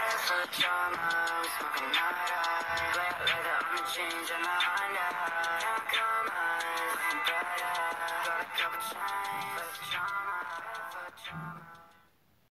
full of drama, we smoking nada. Glad leather on the jeans and the Honda. Now come on, looking brighter. Got a couple chains, full of drama, full of drama.